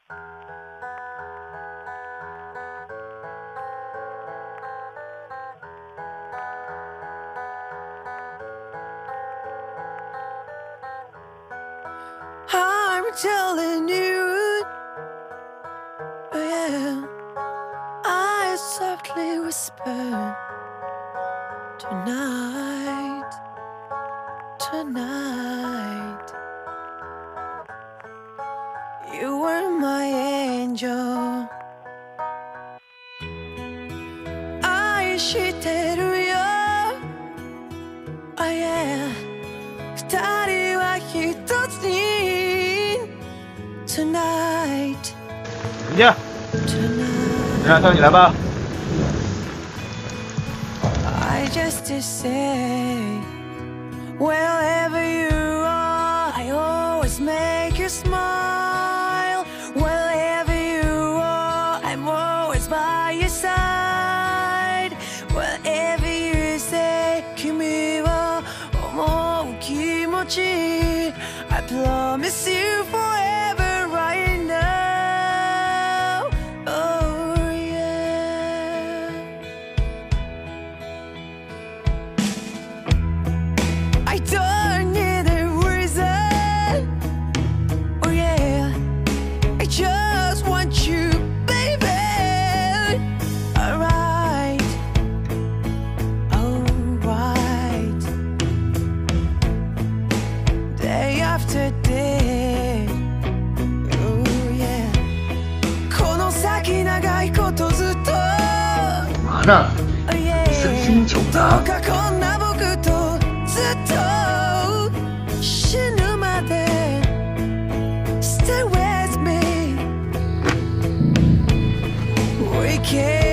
I'm telling you, oh yeah, I softly whisper tonight, tonight. You were my angel. 愛してるよ、oh yeah, 二人は一つに Tonight, 人家，让跳你来吧。 I just to say, wherever you are, I always make you smile. Wherever you are, I'm always by your side. Whatever you say, 君は思う気持ち I promise you forever right now. Oh yeah. I don't need a reason. Oh yeah. I just want you, baby. Alright. Alright. Day after day. Oh yeah. この先長いことずっと。 干嘛呢？生心酒呢？ どうかこんな僕とずっと死ぬまで Stay with me. We can't